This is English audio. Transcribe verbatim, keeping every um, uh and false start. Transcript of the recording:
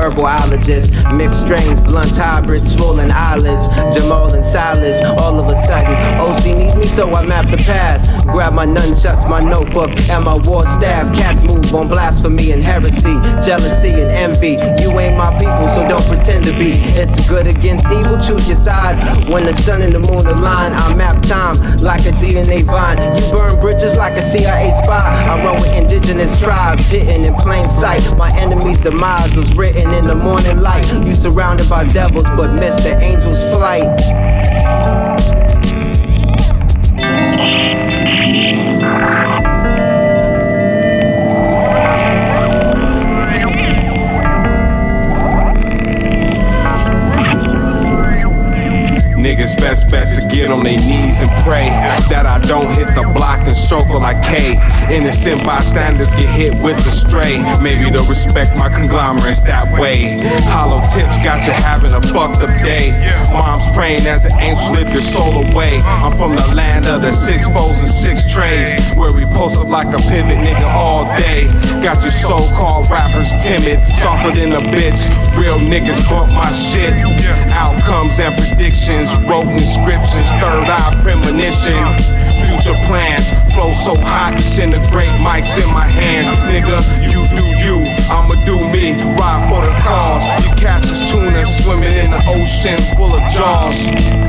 herbologist. Mixed strains, blunts, hybrids, swollen eyelids, Jamal and Silas. All of a sudden, O C needs me, so I map the path. Grab my nunchucks, my notebook, and my war staff. Cats move on blasphemy and heresy, jealousy and envy. You ain't my people, so don't pretend to be. It's good against evil, choose your side. When the sun and the moon align, I map time like a D N A vine. You burn bridges like a C I A spy. I run with indigenous tribes, hidden in plain sight. My enemy's demise was written in the morning light. You surrounded by devils, but missed the angel's flight. Niggas best bets to get on their knees and pray that I don't hit the block and circle like K. Innocent bystanders get hit with the stray. Maybe they'll respect my conglomerates that way. Hollow tips got you having a fucked up day. Mom's praying as the angels lift your soul away. I'm from the land of the six foes and six trays, where we post up like a pivot nigga all day. Got your so-called rappers timid, softer than a bitch. Real niggas bump my shit. Outcomes and predictions, wrote inscriptions, third eye premonition. Future plans, flow so hot, send the great mics in my hands. Nigga, you do you, I'ma do me, ride for the cause. You cats is tuna swimming in the ocean full of jaws.